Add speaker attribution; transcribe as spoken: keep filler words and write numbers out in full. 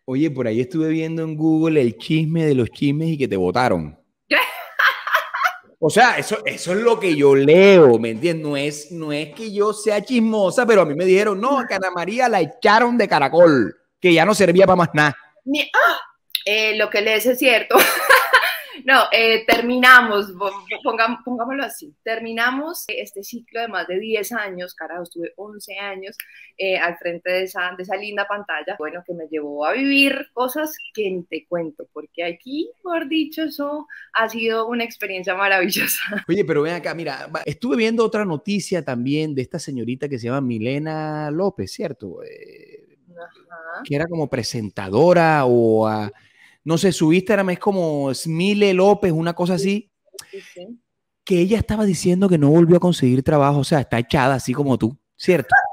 Speaker 1: Oye, por ahí estuve viendo en Google el chisme de los chismes y que te votaron. O sea, eso, eso es lo que yo leo, ¿me entiendes? No es, no es que yo sea chismosa, pero a mí me dijeron, no, que Ana María la echaron de Caracol, que ya no servía para más nada.
Speaker 2: Ni, ¡ah! eh, lo que lees es cierto. No, eh, terminamos, pongam, pongámoslo así, terminamos este ciclo de más de diez años, carajo, estuve once años eh, al frente de esa, de esa linda pantalla, bueno, que me llevó a vivir cosas que ni te cuento, porque aquí, por dicho, eso ha sido una experiencia maravillosa.
Speaker 1: Oye, pero ven acá, mira, estuve viendo otra noticia también de esta señorita que se llama Milena López, ¿cierto? Eh,
Speaker 2: Ajá.
Speaker 1: que era como presentadora o... Uh, no sé, su Instagram es como Smile López, una cosa así,
Speaker 2: Sí, sí.
Speaker 1: que ella estaba diciendo que no volvió a conseguir trabajo, o sea, está echada así como tú, ¿cierto?